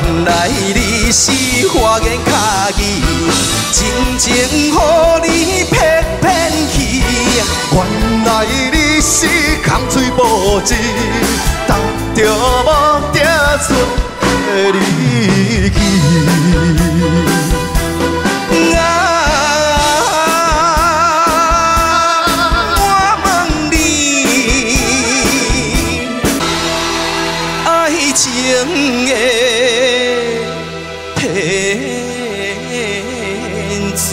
原来你是花言巧语，真情予你骗骗去。原来你是空嘴无舌，答着无定出离去。我问你，爱情的骗子，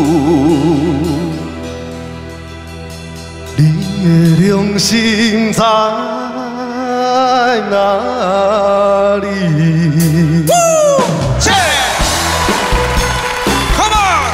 你的良心在哪里？Come on！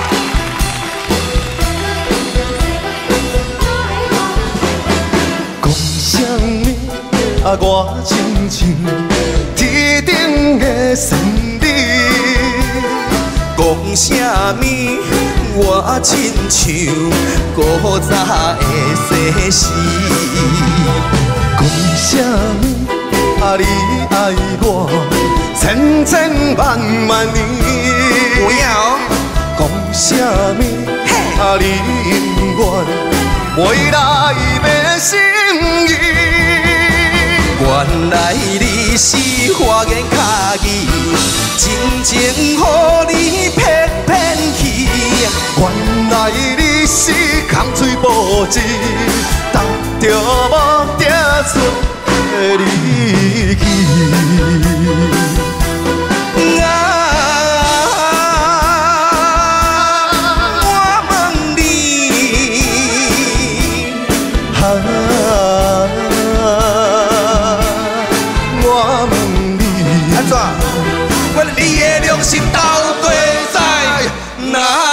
讲啥物啊？我亲像天顶的仙女。讲啥物？我亲像古早的西施。讲啥物？啊，你爱我千千万万年。有影哦。讲啥物？啊，你永远袂来变心意。原来你是花言巧语，真情予你骗骗去。原来你是空嘴无舌，答着无定出离去。我问你，我问你，安怎？我你的良心到底在哪？